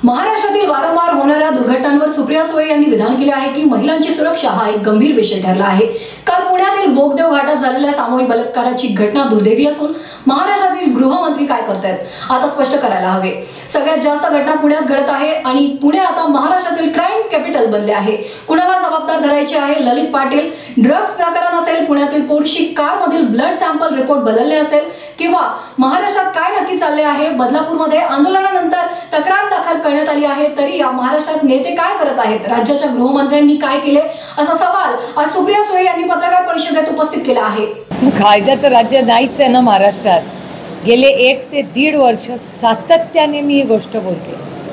महाराष्ट्रातील वारंवार होणाऱ्या दुर्घटनांवर सुप्रिया सुळे यांनी विधान केले आहे की महिलांची सुरक्षा हा एक गंभीर विषय ठरला आहे। काल पुण्यातील बोगदेव घाटात झालेल्या सामूहिक बलात्काराची घटना दुर्दैवी असून महाराष्ट्रातील गृहमंत्री काय करतायत आता स्पष्ट करायला हवे। सगळ्यात जास्त घटना पुण्यात घडत आहे आणि पुणे आता महाराष्ट्रातील क्राईम कॅपिटल बनले आहे। कुणाला जबाबदार धरायचे आहे? ललित पाटील ड्रग्ज प्रकरण असेल, पुण्यातील पोर्शी कार मधील ब्लड सॅम्पल रिपोर्ट बदलले असेल किंवा महाराष्ट्रात काय नक्की चालले आहे? बदलापूरमध्ये आंदोलनानंतर तक्रार दाखल करण्यात आली आहे, तरी या महाराष्ट्रात नेते काय करत आहेत? राज्याच्या गृहमंत्र्यांनी काय केले असा सवाल आज सुप्रिया सुळे यांनी पत्रकार परिषदेत उपस्थित केला आहे। कायद्याचं राज्य नाहीच आहे ना महाराष्ट्रात। गेले 1 ते 1.5 वर्ष सातत्याने मी ही गोष्ट बोलते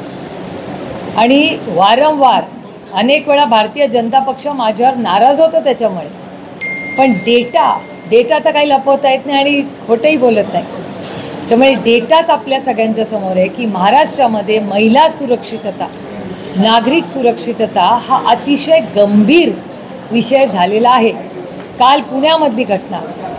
आणि वारंवार अनेक वेळा भारतीय जनता पक्ष माझ्यावर नाराज होतो त्याच्यामुळे, पण डेटा तर काही लपवता येत नाही आणि खोटंही बोलत नाही। त्यामुळे डेटाच आपल्या सगळ्यांच्या समोर आहे की महाराष्ट्रामध्ये महिला सुरक्षितता, नागरिक सुरक्षितता हा अतिशय गंभीर विषय झालेला आहे। काल पुण्यामधली घटना,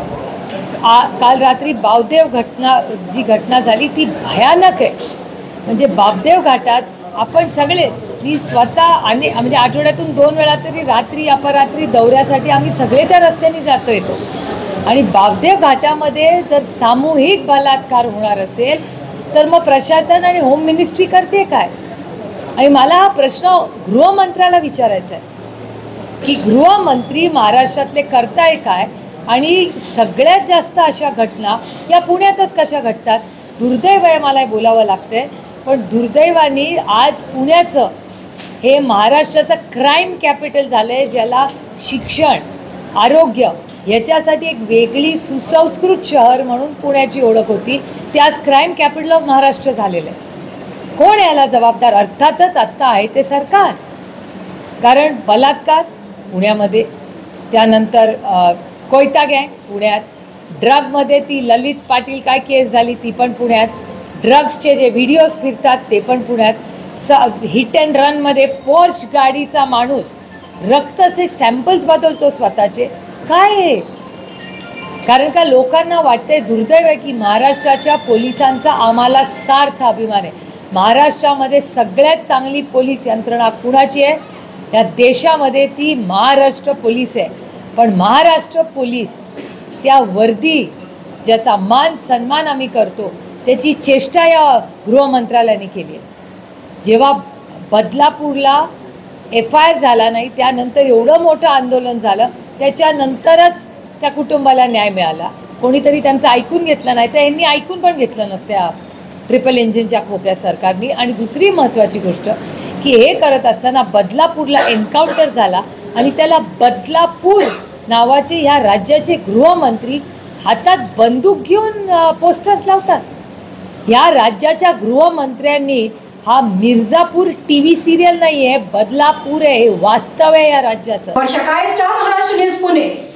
काल रात्री बावदेव जी घटना झाली ती भयानक आहे। म्हणजे बावदेव घाटात आपण सगळे, मी स्वतः म्हणजे आठवड्यातून 2 वेळा तरी रात्री अपरात्री दौऱ्यासाठी आम्ही सगळे त्या रस्त्याने जातो येतो आणि बावदेव घाटामध्ये जर सामूहिक बलात्कार होणार असेल तर मग प्रशासन आणि होम मिनिस्ट्री करते काय? आणि मला हा प्रश्न गृहमंत्र्याला विचारायचा आहे की गृहमंत्री महाराष्ट्रातले करताय काय आणि सगळ्यात जास्त अशा घटना या पुण्यातच कशा घडतात? दुर्दैव आहे, मला बोलावं लागतंय, पण दुर्दैवाने आज पुण्याचं हे महाराष्ट्राचं क्राईम कॅपिटल झालं आहे, ज्याला शिक्षण, आरोग्य याच्यासाठी एक वेगळी सुसंस्कृत शहर म्हणून पुण्याची ओळख होती, ते आज क्राईम कॅपिटल ऑफ महाराष्ट्र झालेलं आहे। कोण याला जबाबदार? अर्थातच आत्ता आहे ते सरकार, कारण बलात्कार पुण्यामध्ये, त्यानंतर कोयता गँग पुण्यात, ड्रगमध्ये ती ललित पाटील काय केस झाली ती पण पुण्यात, ड्रग्सचे जे व्हिडिओज फिरतात ते पण पुण्यात, हिट अँड रनमध्ये पोर्श गाडीचा माणूस रक्ताचे सॅम्पल्स बदलतो स्वतःचे, काय आहे? कारण का लोकांना वाटते, दुर्दैव आहे की महाराष्ट्राच्या पोलिसांचा आम्हाला सार्थ अभिमान आहे। महाराष्ट्रामध्ये सगळ्यात चांगली पोलीस यंत्रणा कुणाची आहे या देशामध्ये? ती महाराष्ट्र पोलीस आहे। पण महाराष्ट्र पोलीस त्या वर्दी ज्याचा मान सन्मान आम्ही करतो त्याची चेष्टा या गृहमंत्रालयाने केली आहे। जेव्हा बदलापूरला FIR झाला नाही, त्यानंतर एवढं मोठं आंदोलन झालं, त्याच्यानंतरच त्या कुटुंबाला न्याय मिळाला। कोणीतरी त्यांचं ऐकून घेतलं नाही, तर यांनी ऐकून पण घेतलं नसत्या ट्रिपल इंजिनच्या खोक्या सरकारनी। आणि दुसरी महत्त्वाची गोष्ट की हे करत असताना बदलापूरला एन्काउंटर झाला आणि त्याला बदलापूर नावाचे ह्या राज्याचे गृहमंत्री हातात बंदूक घेऊन पोस्टर्स लावतात। या राज्याच्या गृहमंत्र्यांनी हा मिर्झापूर TV सिरियल नाही आहे, बदलापूर आहे, हे वास्तव आहे या राज्याचं। वर्षा काय, स्टार महाराष्ट्र न्यूज पुणे।